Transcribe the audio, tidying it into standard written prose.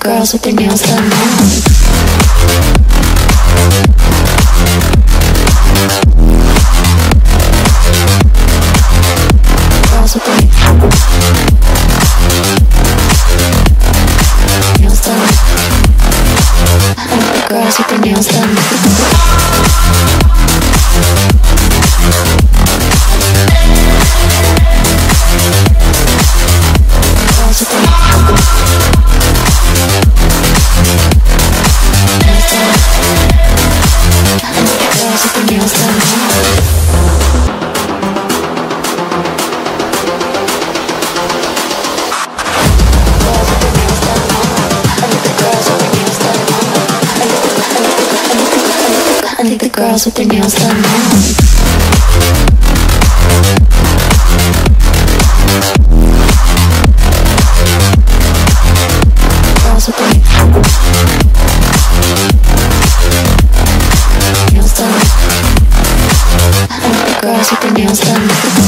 girls with their nails done now. Girls with their nails done. I like the girls with their nails done. Girls with their nails done. I like the girls with their nails done now. Girls with their nails done. I like the girls with their nails done.